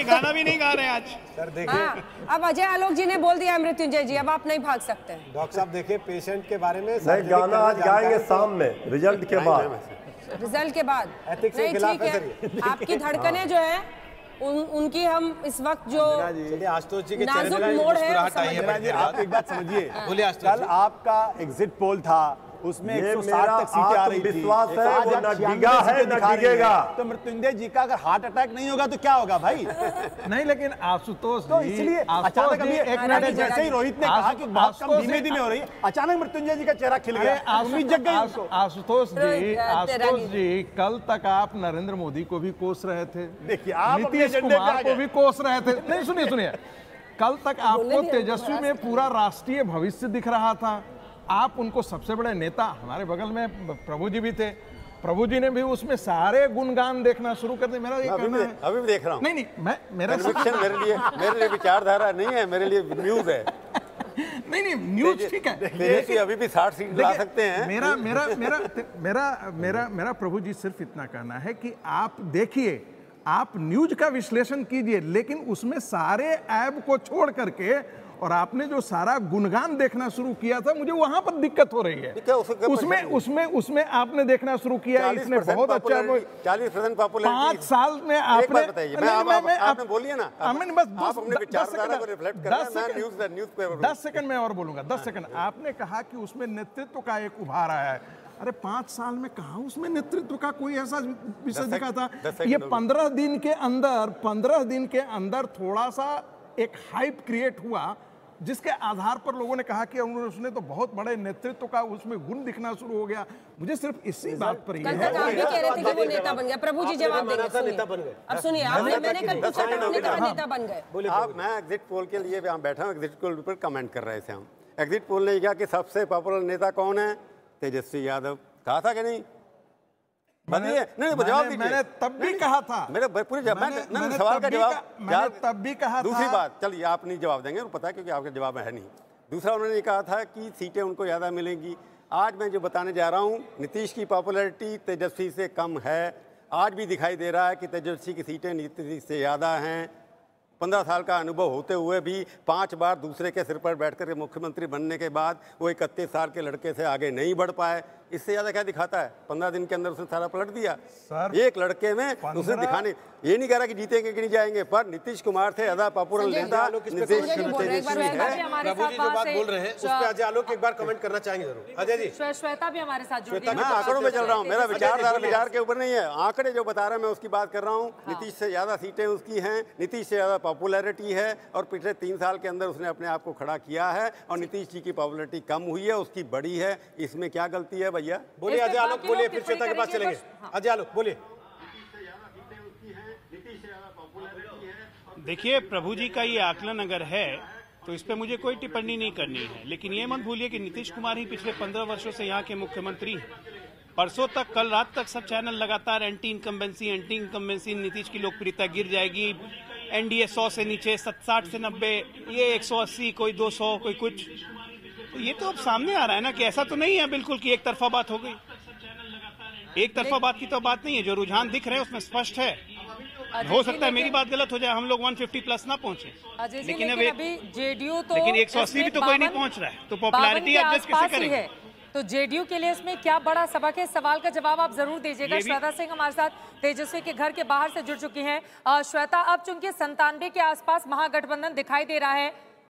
देखिए गाना भी नहीं गा रहे आज सर। देखिए अब अजय आलोक जी ने बोल दिया मृत्युंजय जी, अब आप नहीं भाग सकते। डॉक्टर साहब देखिए पेशेंट के बारे में नहीं, गाना आज गाएंगे शाम में रिजल्ट के बाद। रिजल्ट के बाद नहीं, ठीक है। आपकी धड़कनें जो है उनकी हम इस वक्त जो आशुतोष जी के नाजुक मोड़ है, आप एक बात समझिए, कल आपका एग्जिट पोल था, उसमें 160 तक सीटें आ रही थी। विश्वास है वो न डिगा है न डिगेगा। तो मृत्युंजय जी का अगर हार्ट अटैक नहीं होगा तो क्या होगा भाई? नहीं, लेकिन आशुतोष तो इसलिए अचानक अभी एक मिनट, जैसे ही रोहित ने कहा कि बहुत कम धीमे धीमे हो रही है, अचानक मृत्युंजय जी का चेहरा खिल गया, उम्मीद जग गई। आशुतोष जी, कल तक आप नरेंद्र मोदी को भी कोस रहे थे, देखिए आप नीतीश कुमार को भी कोस रहे थे। नहीं, सुनिए, कल तक आपको तेजस्वी में पूरा राष्ट्रीय भविष्य दिख रहा था। आप उनको सबसे बड़े नेता, हमारे बगल में प्रभु जी भी थे, प्रभु जी ने भी उसमें सारे गुणगान देखना शुरू कर दिए। मेरा ये कहना है, अभी भी देख रहा हूँ। नहीं, मेरा मेरे लिए विचारधारा नहीं है, मेरे लिए न्यूज है। नहीं, न्यूज ठीक है, लेकिन अभी भी 60 सीट ला सकते हैं। मेरा प्रभु जी सिर्फ इतना कहना है कि आप देखिए, आप न्यूज का विश्लेषण कीजिए, लेकिन उसमें सारे ऐब को छोड़ करके और आपने जो सारा गुणगान देखना शुरू किया था, मुझे वहां पर दिक्कत हो रही है। उसमें आपने देखना शुरू किया, इसने बहुत अच्छा 40% पॉपुलैरिटी 5 साल में आपने आपने बोलिए ना, बस अपने विचारधारा को रिफ्लेक्ट करना है। न्यूज़ पेपर 10 सेकंड में और बोलूंगा, 10 सेकंड। आपने कहा कि उसमें नेतृत्व का एक उभार आया है। अरे 5 साल में कहा उसमें नेतृत्व का कोई ऐसा विषय दिखा था? ये 15 दिन के अंदर थोड़ा सा एक हाइप क्रिएट हुआ, जिसके आधार पर लोगों ने कहा कि उसने तो बहुत बड़े नेतृत्व का उसमें गुण दिखना शुरू हो गया। मुझे सिर्फ इसी बात पर ही कल तक आप भी कह रहे थे कि वो नेता बन गया। प्रभु जी जवाब देंगे। अब सुनिए, मैंने कल पूछा था, आपने कहा नेता बन गए। आप, मैं एग्जिट पोल के लिए यहाँ बैठा हूँ, एग्जिट पोल पर कमेंट कर रहे थे हम। एग्जिट पोल ने कहा कि सबसे पॉपुलर नेता कौन है? तेजस्वी यादव। कहा था कि नहीं? जवाब दीजिए। मैंने तब भी कहा था, मेरे पूरे सवाल का जवाब मैंने तब भी कहा था। दूसरी बात, चलिए आप नहीं जवाब देंगे, पता है, क्योंकि आपका जवाब है नहीं। दूसरा, उन्होंने कहा था कि सीटें उनको ज़्यादा मिलेंगी। आज मैं जो बताने जा रहा हूँ, नीतीश की पॉपुलैरिटी तेजस्वी से कम है। आज भी दिखाई दे रहा है कि तेजस्वी की सीटें नीतीश से ज़्यादा हैं। 15 साल का अनुभव होते हुए भी 5 बार दूसरे के सिर पर बैठकर मुख्यमंत्री बनने के बाद वो 31 साल के लड़के से आगे नहीं बढ़ पाए। इससे ज़्यादा क्या दिखाता है? 15 दिन के अंदर उसने सारा पलट दिया। एक लड़के में उसने दिखाने, ये नहीं कह रहा कि जीतेंगे कि नहीं जाएंगे, पर नीतीश कुमार थे ज़्यादा पॉपुलर नेता। अजय आलोक एक बार कमेंट करना चाहेंगे जरूर। अजय जी, श्वेता भी हमारे साथ जुड़ गई। मैं आंकड़ों में चल रहा हूँ, मेरा विचारधारा विचार के ऊपर नहीं है। आंकड़े जो बता रहा है मैं उसकी बात कर रहा हूँ। नीतीश से ज़्यादा सीटें उसकी हैं, नीतीश से ज़्यादा पॉपुलैरिटी है, और पिछले 3 साल के अंदर उसने अपने आप को खड़ा किया है। और नीतीश जी की पॉपुलैरिटी कम हुई है, उसकी बड़ी है। इसमें क्या गलती है भैया? बोलिए अजय आलोक, बोलिए, फिर श्वेता के पास चलेंगे। अजय आलोक बोलिए। देखिए, प्रभु जी का ये आकलन अगर है तो इस पे मुझे कोई टिप्पणी नहीं करनी है, लेकिन ये मत भूलिए कि नीतीश कुमार ही पिछले 15 वर्षों से यहाँ के मुख्यमंत्री हैं। परसों तक, कल रात तक सब चैनल लगातार एंटी इनकम्बेंसी, नीतीश की लोकप्रियता गिर जाएगी, एनडीए 100 से नीचे, 60 से 90, ये 180, कोई 200, कोई कुछ। तो ये तो अब सामने आ रहा है ना कि ऐसा तो नहीं है बिल्कुल कि एक तरफा बात हो गई। एक तरफा बात की तो बात नहीं है, जो रुझान दिख रहे हैं उसमें स्पष्ट है। हो सकता है मेरी बात गलत हो जाए, हम लोग 150 प्लस ना पहुंचे, लेकिन अभी जेडीयू तो, लेकिन 180 भी तो कोई नहीं पहुंच रहा है, तो पॉपुलैरिटी एडजस्ट कैसे करेंगे? तो जेडीयू के लिए इसमें क्या बड़ा सबक है? सवाल का जवाब आप जरूर दीजिएगा। श्वेता सिंह हमारे साथ तेजस्वी के घर के बाहर से जुड़ चुकी हैं। श्वेता, अब चूंकि 97 के आसपास महागठबंधन दिखाई दे रहा है,